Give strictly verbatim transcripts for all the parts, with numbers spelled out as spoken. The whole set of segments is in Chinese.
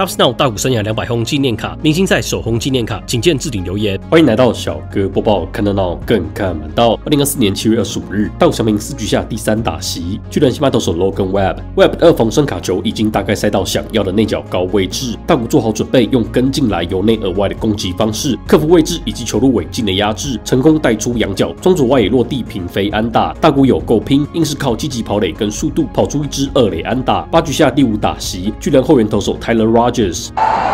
Top Snow 大谷生涯两百轰纪念卡，明星赛首轰纪念卡，请见置顶留言。欢迎来到小哥播报，看热闹更看门道。二零二四年七月二十五日，大谷翔平四局下第三打席，巨人先发投手 Logan Webb，Webb 的二防伸卡球已经大概塞到想要的内角高位置，大谷做好准备，用跟进来由内而外的攻击方式，克服位置以及球路尾劲的压制，成功带出仰角，中左外野落地平飞安打。大谷有够拼，硬是靠积极跑垒跟速度跑出一支二垒安打。八局下第五打席，巨人后援投手 Tyler Rogers。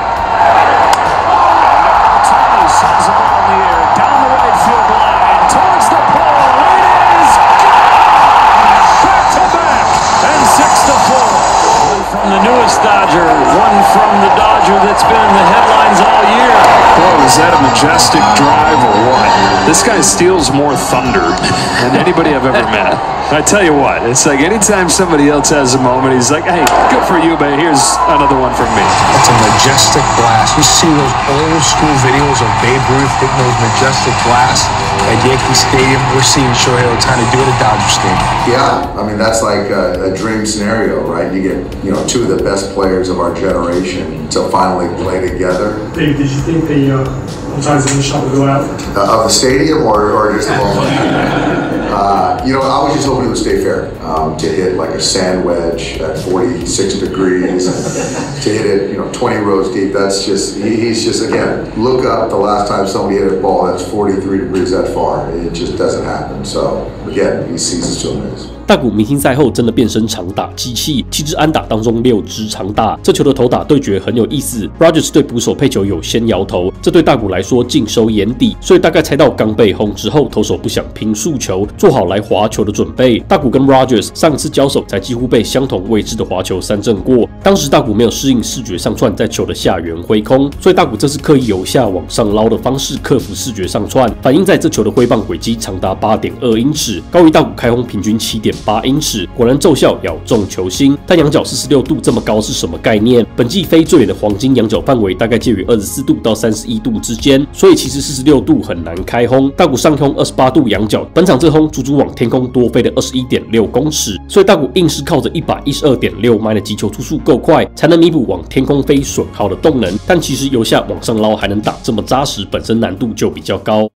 From the newest Dodger, one from the Dodger that's been in the headlines all year. Boy, was that a majestic drive or what? This guy steals more thunder than anybody I've ever met. I tell you what, it's like anytime somebody else has a moment, he's like, hey, good for you, but here's another one from me. It's a majestic blast. You see those old school videos of Babe Ruth hitting those majestic blasts at Yankee Stadium. We're seeing Shohei Ohtani do it at Dodger Stadium. Yeah, I mean, that's like a, a dream scenario, right? You get, you know, two of the best players of our generation to finally play together. Dave, did you think the uh, Ohtani's going to shot would go out? Uh, of the stadium or, or just the moment? Uh, you know, I was just hoping it would stay fair. Um, to hit like a sand wedge at forty-six degrees, to hit it, you know, twenty rows deep. That's just, he, he's just, again, look up the last time somebody hit a ball that's forty-three degrees that far. It just doesn't happen. So, again, he seizes to amaze. 大谷明星赛后真的变身长打机器，七支安打当中六支长打。这球的投打对决很有意思 ，Rogers 对捕手配球有先摇头，这对大谷来说尽收眼底，所以大概猜到刚被轰之后，投手不想拼速球，做好来滑球的准备。大谷跟 Rogers 上次交手才几乎被相同位置的滑球三振过，当时大谷没有适应视觉上窜在球的下缘挥空，所以大谷这次刻意由下往上捞的方式克服视觉上窜，反映在这球的挥棒轨迹长达 八点二英尺，高于大谷开轰平均 七点八英尺，果然奏效，咬中球心。但仰角四十六度这么高是什么概念？本季飞最远的黄金仰角范围大概介于二十四度到三十一度之间，所以其实四十六度很难开轰。大谷上空二十八度仰角，本场这轰足足往天空多飞了 二十一点六公尺，所以大谷硬是靠着 一百一十二点六迈的击球出速够快，才能弥补往天空飞损耗的动能。但其实由下往上捞还能打这么扎实，本身难度就比较高。